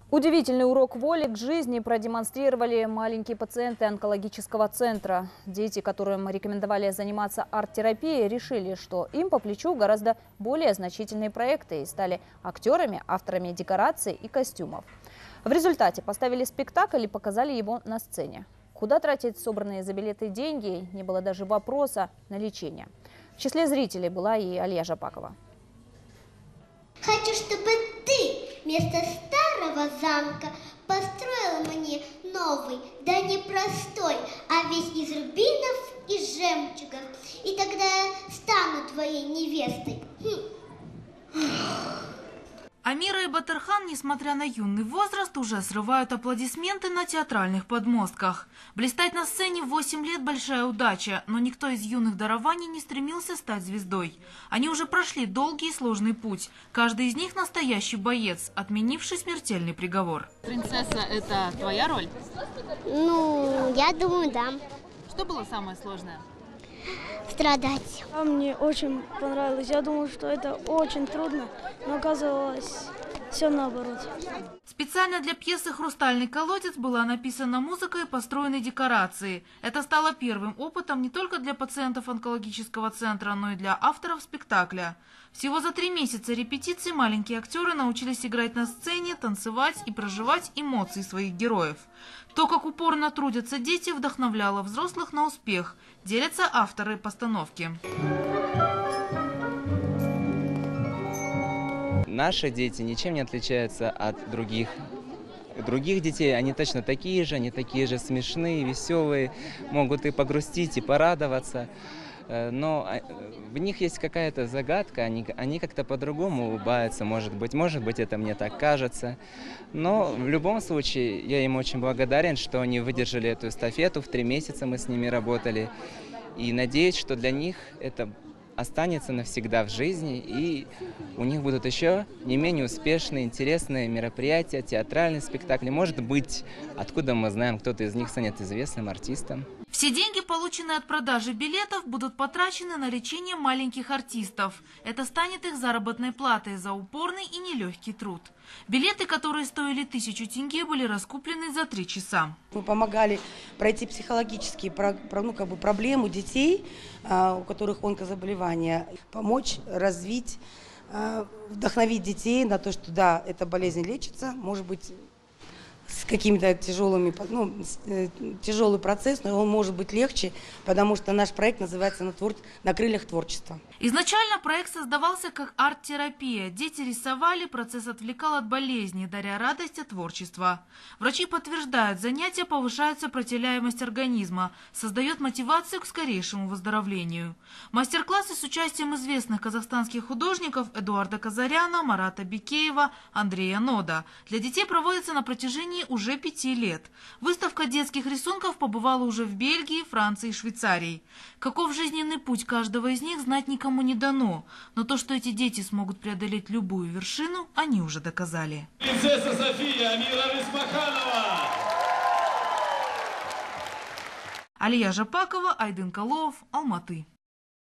Удивительный урок воли к жизни продемонстрировали маленькие пациенты онкологического центра. Дети, которым рекомендовали заниматься арт-терапией, решили, что им по плечу гораздо более значительные проекты и стали актерами, авторами декораций и костюмов. В результате поставили спектакль и показали его на сцене. Куда тратить собранные за билеты деньги, не было даже вопроса на лечение. В числе зрителей была и Алия Жапакова. Хочу, чтобы ты вместо старого замка построила мне новый, да не простой, а весь из рубинов и жемчугов. И тогда я стану твоей невестой. Амира и Батырхан, несмотря на юный возраст, уже срывают аплодисменты на театральных подмостках. Блистать на сцене в 8 лет – большая удача, но никто из юных дарований не стремился стать звездой. Они уже прошли долгий и сложный путь. Каждый из них настоящий боец, отменивший смертельный приговор. Принцесса – это твоя роль? Ну, я думаю, да. Что было самое сложное? Страдать. Мне очень понравилось. Я думала, что это очень трудно, но оказалось все наоборот. Специально для пьесы «Хрустальный колодец» была написана музыка и построены декорации. Это стало первым опытом не только для пациентов онкологического центра, но и для авторов спектакля. Всего за 3 месяца репетиций маленькие актеры научились играть на сцене, танцевать и проживать эмоции своих героев. То, как упорно трудятся дети, вдохновляло взрослых на успех, делятся авторы постановки. Наши дети ничем не отличаются от других детей. Они точно такие же смешные, веселые, могут и погрустить, и порадоваться. Но в них есть какая-то загадка, они как-то по-другому улыбаются, может быть, это мне так кажется. Но в любом случае я им очень благодарен, что они выдержали эту эстафету. В 3 месяца мы с ними работали. И надеюсь, что для них это останется навсегда в жизни, и у них будут еще не менее успешные, интересные мероприятия, театральные спектакли. Может быть, откуда мы знаем, кто-то из них станет известным артистом. Все деньги, полученные от продажи билетов, будут потрачены на лечение маленьких артистов. Это станет их заработной платой за упорный и нелегкий труд. Билеты, которые стоили 1000 тенге, были раскуплены за 3 часа. Мы помогали пройти психологические проблемы детей, у которых онкозаболевания, помочь развить, вдохновить детей на то, что да, эта болезнь лечится, может быть, с какими-то тяжелыми, тяжелый процесс, но он может быть легче, потому что наш проект называется «На крыльях творчества». Изначально проект создавался как арт-терапия. Дети рисовали, процесс отвлекал от болезни, даря радость от творчества. Врачи подтверждают, занятия повышают сопротивляемость организма, создает мотивацию к скорейшему выздоровлению. Мастер-классы с участием известных казахстанских художников Эдуарда Казаряна, Марата Бикеева, Андрея Нода для детей проводятся на протяжении уже 5 лет. Выставка детских рисунков побывала уже в Бельгии, Франции и Швейцарии. Каков жизненный путь каждого из них, знать никому не дано. Но то, что эти дети смогут преодолеть любую вершину, они уже доказали. Принцесса София, Амира Рысмаханова. Алия Жапакова, Айдын Калов, Алматы.